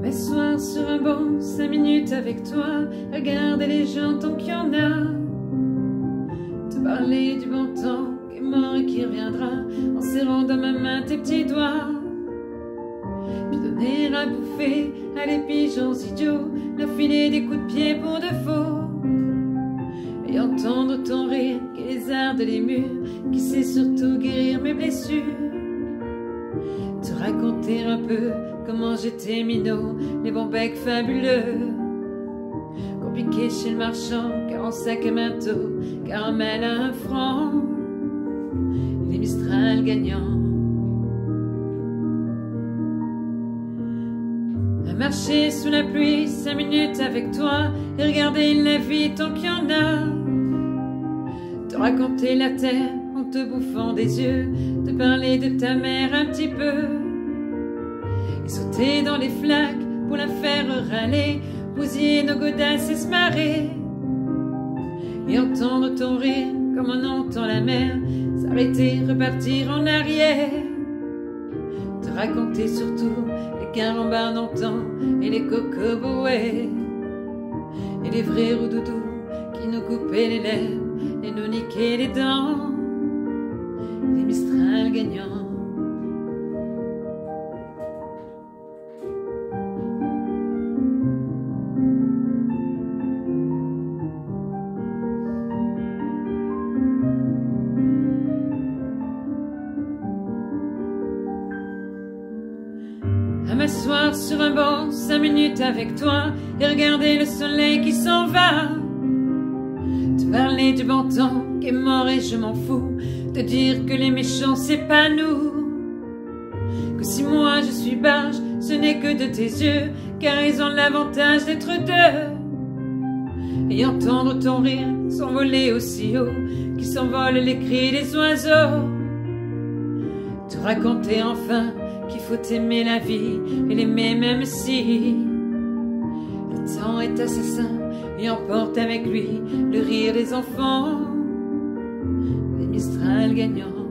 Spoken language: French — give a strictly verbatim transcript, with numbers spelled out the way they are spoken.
M'asseoir sur un banc, cinq minutes avec toi, regarder les gens tant qu'il y en a. Te parler du bon temps qui est mort et qui reviendra, en serrant dans ma main tes petits doigts. Puis donner à bouffer à les pigeons idiots, leur filer des coups de pied pour de faux. Et entendre ton rire qui lézarde les murs, qui sait surtout guérir mes blessures. Te raconter un peu comment j'étais minot, les bons becs fabuleux. Compliqué chez le marchand, car en sac à manteau, caramel à un franc, et les Mistral gagnants. À marcher sous la pluie, cinq minutes avec toi, et regarder la vie tant qu'il y en a. Te raconter la terre en te bouffant des yeux, te parler de ta mère un petit peu, et sauter dans les flaques pour la faire râler, bousiller nos godasses et se marrer, et entendre ton rire comme on entend la mer, s'arrêter, repartir en arrière. Te raconter surtout les carambars d'antan et les cocoboés, et les vrais roudoudous qui nous coupaient les lèvres et nous niquaient les dents, les Mistral gagnants. À m'asseoir sur un banc, cinq minutes avec toi, et regarder le soleil qui s'en va. Te parler du bon temps qui est mort et je m'en fous, te dire que les méchants c'est pas nous, que si moi je suis barge, ce n'est que de tes yeux, car ils ont l'avantage d'être deux. Et entendre ton rire s'envoler aussi haut qu'il s'envole les cris des oiseaux. Te raconter enfin qu'il faut aimer la vie et l'aimer même si le temps est assassin et emporte avec lui le rire des enfants, les Mistral gagnants.